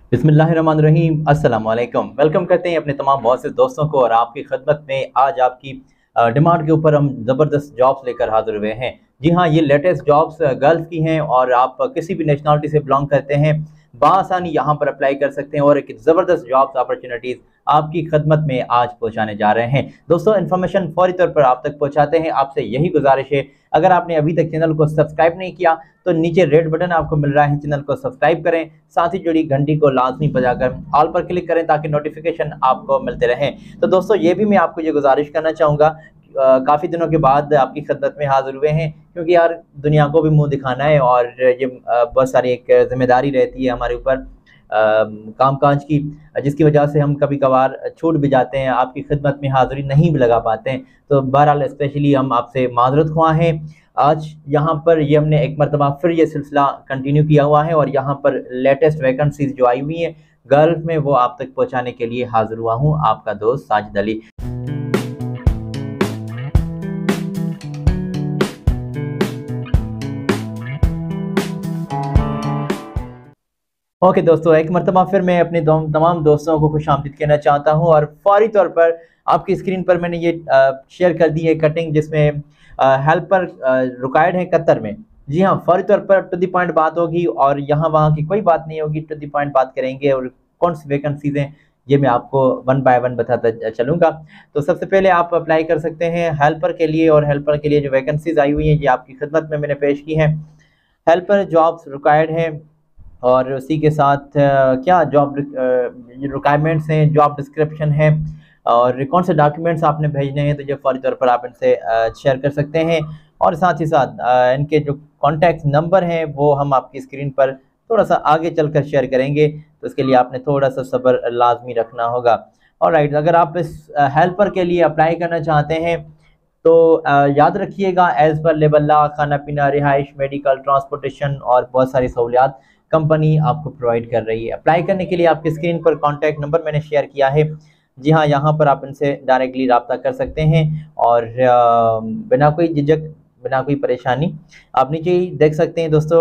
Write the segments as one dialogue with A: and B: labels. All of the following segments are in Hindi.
A: बिस्मिल्लाहिर्रहमानिर्रहीम, अस्सलाम वालेकुम। वेलकम करते हैं अपने तमाम बहुत से दोस्तों को और आपकी खिदमत में आज आपकी डिमांड के ऊपर हम ज़बरदस्त जॉब्स लेकर हाजिर हुए हैं। जी हाँ, ये लेटेस्ट जॉब्स गल्फ़ की हैं और आप किसी भी नेशनलिटी से बिलोंग करते हैं, बआसानी यहाँ पर अप्लाई कर सकते हैं और एक ज़बरदस्त जॉब्स अपॉर्चुनिटीज़ आपकी खिदमत में आज पहुँचाने जा रहे हैं। दोस्तों, इन्फॉर्मेशन फ़ौरी तौर पर आप तक पहुँचाते हैं। आपसे यही गुजारिश है, अगर आपने अभी तक चैनल को सब्सक्राइब नहीं किया तो नीचे रेड बटन आपको मिल रहा है, चैनल को सब्सक्राइब करें, साथ ही जुड़ी घंटी को लाजमी बजाकर ऑल पर क्लिक करें ताकि नोटिफिकेशन आपको मिलते रहें। तो दोस्तों, ये भी मैं आपको ये गुजारिश करना चाहूँगा, काफ़ी दिनों के बाद आपकी खिदमत में हाजिर हुए हैं, क्योंकि यार दुनिया को भी मुंह दिखाना है और ये बहुत सारी एक जिम्मेदारी रहती है हमारे ऊपर कामकाज की, जिसकी वजह से हम कभी कभार छूट भी जाते हैं, आपकी खिदमत में हाज़िरी नहीं भी लगा पाते हैं। तो बहरहाल स्पेशली हम आपसे माज़रत ख्वाह हैं। आज यहाँ पर ये हमने एक मरतबा फिर ये सिलसिला कंटिन्यू किया हुआ है और यहाँ पर लेटेस्ट वैकेंसीज जो आई हुई हैं गल्फ में, वो आप तक पहुँचाने के लिए हाज़िर हुआ हूँ, आपका दोस्त साजिद अली। ओके दोस्तों, एक मरतबा फिर मैं अपने तमाम दोस्तों को खुशामदीद कहना चाहता हूँ और फौरी तौर पर आपकी स्क्रीन पर मैंने ये शेयर कर दी है कटिंग, जिसमें हेल्पर रिक्वायर्ड है कतर में। जी हाँ, फौरी तौर पर टू द पॉइंट बात होगी और यहाँ वहाँ की कोई बात नहीं होगी, टू द पॉइंट बात करेंगे और कौन सी वैकेंसीज हैं ये मैं आपको वन बाय वन बताता चलूँगा। तो सबसे पहले आप अप्लाई कर सकते हैं हेल्पर के लिए, और हेल्पर के लिए जो वैकेंसीज आई हुई हैं ये आपकी खिदमत में मैंने पेश की हैं। हेल्पर जॉब्स रिक्वायर्ड हैं और उसी के साथ क्या जॉब रिक्वायरमेंट्स हैं, जॉब डिस्क्रिप्शन है और कौन से डॉक्यूमेंट्स आपने भेजने हैं, तो ये फौरी तौर पर आप इनसे शेयर कर सकते हैं। और साथ ही साथ इनके जो कॉन्टैक्ट नंबर हैं वो हम आपकी स्क्रीन पर थोड़ा सा आगे चलकर शेयर करेंगे, तो उसके लिए आपने थोड़ा सा सब्र लाजमी रखना होगा। और राइट, अगर आप इस हेल्पर के लिए अप्लाई करना चाहते हैं तो याद रखिएगा, एज़ पर लेवल ला खाना पीना, रिहाइश, मेडिकल, ट्रांसपोर्टेशन और बहुत सारी सहूलियात कंपनी आपको प्रोवाइड कर रही है। अप्लाई करने के लिए आपकी स्क्रीन पर कॉन्टैक्ट नंबर मैंने शेयर किया है। जी हाँ, यहाँ पर आप इनसे डायरेक्टली रब्ता कर सकते हैं और बिना कोई झिझक, बिना कोई परेशानी आप नीचे ही देख सकते हैं दोस्तों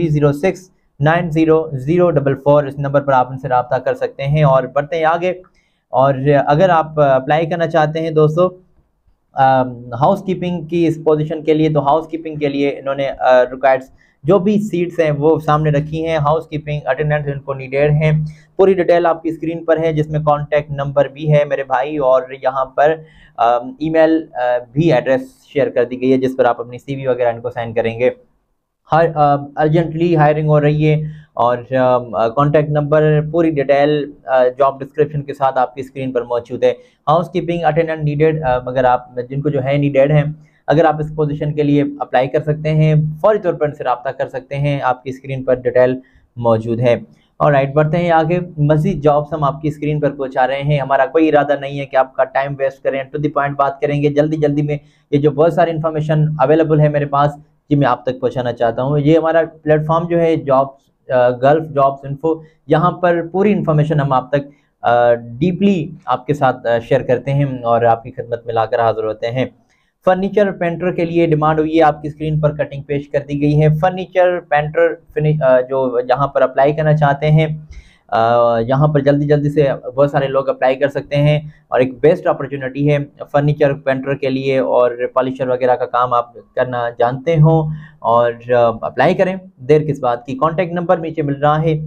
A: 30690044, इस नंबर पर आप इनसे रब्ता कर सकते हैं। और बढ़ते हैं आगे, और अगर आप अप्लाई करना चाहते हैं दोस्तों हाउस कीपिंग की इस पोजीशन के लिए, तो हाउस कीपिंग के लिए इन्होंने रिक्वायर्ड जो भी सीट्स हैं वो सामने रखी हैं। हाउस कीपिंग अटेंडेंट इनको नीडेड हैं। पूरी डिटेल आपकी स्क्रीन पर है, जिसमें कॉन्टैक्ट नंबर भी है मेरे भाई, और यहाँ पर ईमेल भी एड्रेस शेयर कर दी गई है जिस पर आप अपनी CV वगैरह इनको सेंड करेंगे। हर अर्जेंटली हायरिंग हो रही है और कॉन्टैक्ट नंबर, पूरी डिटेल जॉब डिस्क्रिप्शन के साथ आपकी स्क्रीन पर मौजूद है। हाउस कीपिंग अटेंडेंट नीडेड, मगर आप जिनको जो है नीडेड हैं, अगर आप इस पोजीशन के लिए अप्लाई कर सकते हैं, फौरी तौर पर इनसे रब्ता कर सकते हैं, आपकी स्क्रीन पर डिटेल मौजूद है। और राइट, बढ़ते हैं आगे, मज़ीद जॉब्स हम आपकी स्क्रीन पर पहुंचा रहे हैं। हमारा कोई इरादा नहीं है कि आपका टाइम वेस्ट करें, टू द पॉइंट बात करेंगे जल्दी जल्दी में। ये जो बहुत सारी इन्फॉर्मेशन अवेलेबल है मेरे पास, जी मैं आप तक पहुंचाना चाहता हूँ। ये हमारा प्लेटफॉर्म जो है जॉब्स गल्फ जॉब्स इन्फो, यहाँ पर पूरी इन्फॉर्मेशन हम आप तक डीपली आपके साथ शेयर करते हैं और आपकी खिदमत में लाकर हाजिर होते हैं। फर्नीचर पेंटर के लिए डिमांड हुई है, आपकी स्क्रीन पर कटिंग पेश कर दी गई है। फर्नीचर पेंटर जो यहाँ पर अप्लाई करना चाहते हैं, यहाँ पर जल्दी जल्दी से बहुत सारे लोग अप्लाई कर सकते हैं और एक बेस्ट अपॉर्चुनिटी है फर्नीचर पेंटर के लिए। और पॉलिशर वगैरह का काम आप करना जानते हो और अप्लाई करें, देर किस बात की। कॉन्टैक्ट नंबर नीचे मिल रहा है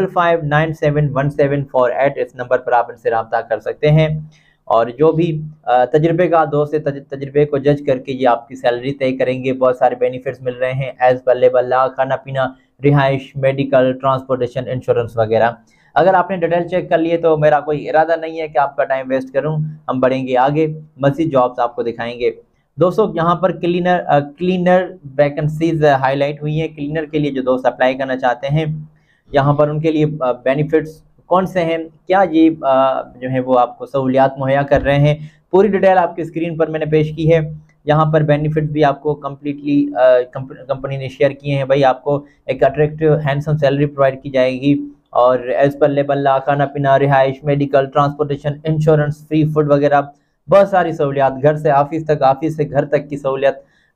A: 55971748, इस नंबर पर आप इनसे रब्ता कर सकते हैं। और जो भी तजर्बे का दोस्त है, तजर्बे को जज करके ये आपकी सैलरी तय करेंगे। बहुत सारे बेनिफिट्स मिल रहे हैं, एज पर लेवल ला खाना पीना, रिहाइश, मेडिकल, ट्रांसपोर्टेशन, इंश्योरेंस वगैरह। अगर आपने डिटेल चेक कर लिए तो मेरा कोई इरादा नहीं है कि आपका टाइम वेस्ट करूं, हम बढ़ेंगे आगे, मज़ीद जॉब्स आपको दिखाएंगे। दोस्तों, यहाँ पर क्लीनर वैकेंसीज हाईलाइट हुई हैं। क्लीनर के लिए जो दोस्त अप्लाई करना चाहते हैं, यहाँ पर उनके लिए बेनिफिट्स कौन से हैं, क्या ये जो है वो आपको सहूलियात मुहैया कर रहे हैं, पूरी डिटेल आपकी स्क्रीन पर मैंने पेश की है। यहाँ पर बेनिफिट भी आपको कम्प्लीटली कंपनी ने शेयर किए हैं। भाई, आपको एक अट्रैक्टिव हैंडसम सैलरी प्रोवाइड की जाएगी और एज पर लेवल ला खाना पीना, रिहाइश, medical, transportation, insurance, free food वगैरह बहुत सारी सहूलियात, घर से ऑफिस तक, ऑफिस से घर तक की सहूलियत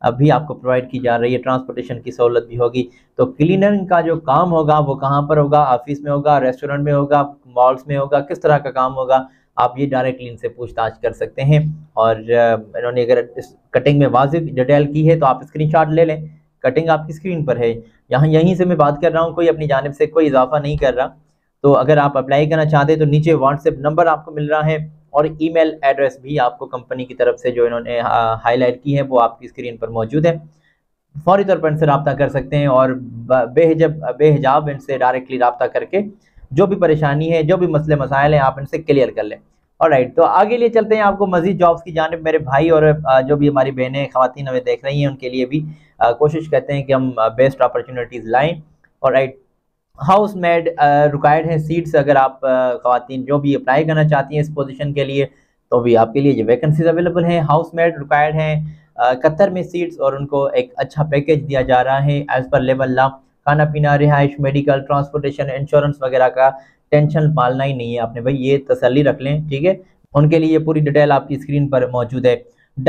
A: भी आपको प्रोवाइड की जा रही है, ट्रांसपोर्टेशन की सहूलत भी होगी। तो क्लीनरिंग का जो काम होगा वो कहाँ पर होगा, ऑफिस में होगा, रेस्टोरेंट में होगा, मॉल्स में होगा, किस तरह का काम होगा, आप ये डायरेक्टली इनसे पूछताछ कर सकते हैं। और इन्होंने अगर इस कटिंग में वाजिब डिटेल की है तो आप स्क्रीनशॉट ले लें, कटिंग आपकी स्क्रीन पर है, यहाँ यहीं से मैं बात कर रहा हूँ, कोई अपनी जानिब से कोई इजाफा नहीं कर रहा। तो अगर आप अप्लाई करना चाहते हैं तो नीचे व्हाट्सएप नंबर आपको मिल रहा है और ईमेल एड्रेस भी आपको कंपनी की तरफ से जो इन्होंने हाईलाइट की है वो आपकी स्क्रीन पर मौजूद है। फौरी तौर पर इनसे रब्ता कर सकते हैं और बेहिजाब इनसे डायरेक्टली रब्ता करके जो भी परेशानी है, जो भी मसले मसाइल हैं, आप इनसे क्लियर कर लें। ऑलराइट, तो आगे लिए चलते हैं आपको मजीद जॉब्स की जानिब। मेरे भाई और जो भी हमारी बहनें ख़वातीन हमें देख रही हैं उनके लिए भी कोशिश करते हैं कि हम बेस्ट अपॉर्चुनिटीज़ लाएँ। ऑलराइट, हाउस मेड रिक्वायर्ड है सीट्स। अगर आप ख़वातीन जो भी अप्लाई करना चाहती हैं इस पोजीशन के लिए तो भी आपके लिए जो वैकेंसीज अवेलेबल हैं। हाउस मेड रिक्वायर्ड हैं कतर में सीट्स और उनको एक अच्छा पैकेज दिया जा रहा है एज़ पर लेवल लॉ। खाना पीना, रिहाइश, मेडिकल, ट्रांसपोर्टेशन, इंश्योरेंस वगैरह का टेंशन पालना ही नहीं है आपने भाई, ये तसल्ली रख लें, ठीक है। उनके लिए पूरी डिटेल आपकी स्क्रीन पर मौजूद है।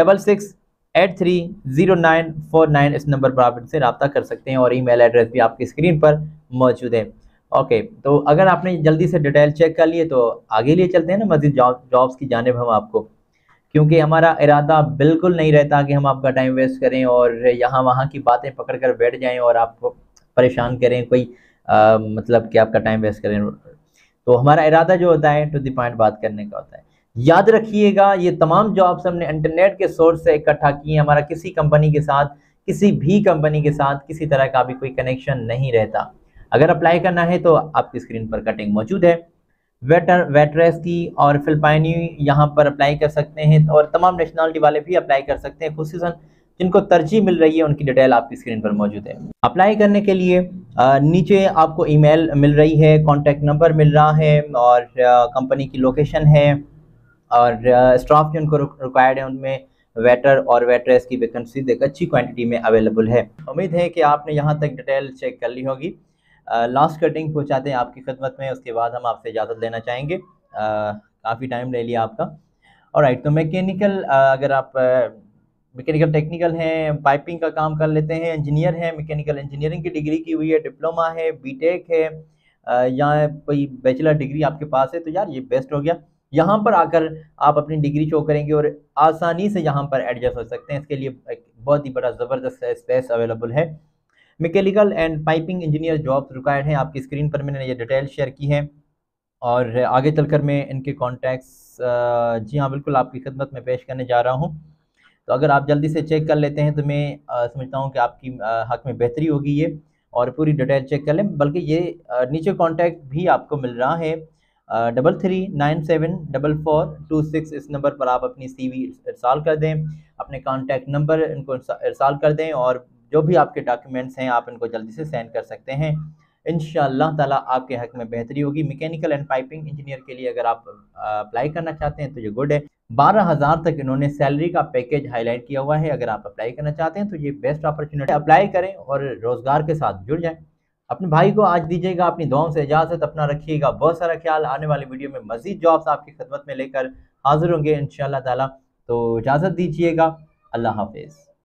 A: 66830949 इस नंबर पर आप इनसे रब्ता कर सकते हैं और ईमेल एड्रेस भी आपकी स्क्रीन पर मौजूद है। ओके, तो अगर आपने जल्दी से डिटेल चेक कर लिए तो आगे लिए चलते हैं ना मज़ीद जॉब्स की जानिब हम आपको, क्योंकि हमारा इरादा बिल्कुल नहीं रहता कि हम आपका टाइम वेस्ट करें और यहाँ वहाँ की बातें पकड़ कर बैठ जाएं और आपको परेशान करें, कोई मतलब कि आपका टाइम वेस्ट करें। तो हमारा इरादा जो होता है टू द पॉइंट बात करने का होता है। याद रखिएगा, ये तमाम जॉब्स हमने इंटरनेट के सोर्स से इकट्ठा की हैं। हमारा किसी कंपनी के साथ, किसी भी कंपनी के साथ किसी तरह का भी कोई कनेक्शन नहीं रहता। अगर अप्लाई करना है तो आपकी स्क्रीन पर कटिंग मौजूद है। वेटर, वेटरेस की और फिलिपाइनी यहाँ पर अप्लाई कर सकते हैं और तमाम नेशनलिटी वाले भी अप्लाई कर सकते हैं, खुसूसन जिनको तरजीह मिल रही है उनकी डिटेल आपकी स्क्रीन पर मौजूद है। अप्लाई करने के लिए नीचे आपको ईमेल मिल रही है, कॉन्टैक्ट नंबर मिल रहा है और कंपनी की लोकेशन है और स्टाफ जो उनको रिक्वायर्ड है उनमें वेटर और वेटरेस की वैकेंसी एक अच्छी क्वांटिटी में अवेलेबल है। उम्मीद है कि आपने यहाँ तक डिटेल चेक कर ली होगी। लास्ट कटिंग पहुँचाते हैं आपकी खिदमत में, उसके बाद हम आपसे इजाज़त लेना चाहेंगे। काफ़ी टाइम ले लिया आपका। ऑलराइट, तो मैकेनिकल, अगर आप मैकेनिकल टेक्निकल हैं, पाइपिंग का काम कर लेते हैं, इंजीनियर हैं, मैकेनिकल इंजीनियरिंग की डिग्री की हुई है, डिप्लोमा है, बीटेक है या कोई बैचलर डिग्री आपके पास है तो यार ये बेस्ट हो गया। यहाँ पर आकर आप अपनी डिग्री शो करेंगे और आसानी से यहाँ पर एडजस्ट हो सकते हैं। इसके लिए एक बहुत ही बड़ा ज़बरदस्त स्पेस अवेलेबल है। Mechanical and piping engineer jobs required हैं, आपकी स्क्रीन पर मैंने ये डिटेल शेयर की है और आगे चलकर मैं इनके कॉन्टैक्ट्स जी हाँ बिल्कुल आपकी खिदमत में पेश करने जा रहा हूँ। तो अगर आप जल्दी से चेक कर लेते हैं तो मैं समझता हूँ कि आपकी हक़ में बेहतरी होगी ये, और पूरी डिटेल चेक कर लें। बल्कि ये नीचे कॉन्टैक्ट भी आपको मिल रहा है 33974426, इस नंबर पर आप अपनी CV इरसाल कर दें, अपने कॉन्टैक्ट नंबर इनको इरसाल कर दें और जो भी आपके डॉक्यूमेंट्स हैं आप इनको जल्दी से सेंड कर सकते हैं। इंशाअल्लाह ताला आपके हक़ में बेहतरी होगी। मैकेनिकल एंड पाइपिंग इंजीनियर के लिए अगर आप अप्लाई करना चाहते हैं तो ये गुड है। 12,000 तक इन्होंने सैलरी का पैकेज हाईलाइट किया हुआ है। अगर आप अप्लाई करना चाहते हैं तो ये बेस्ट अपॉर्चुनिटी, अप्लाई करें और रोज़गार के साथ जुड़ जाएं। अपने भाई को आज दीजिएगा अपनी दुआओं से इजाज़त, अपना रखिएगा बहुत सारा ख्याल। आने वाली वीडियो में मज़ीद जॉब्स आपकी खिदमत में लेकर हाजिर होंगे इंशाअल्लाह ताला। तो इजाज़त दीजिएगा, अल्लाह हाफिज़।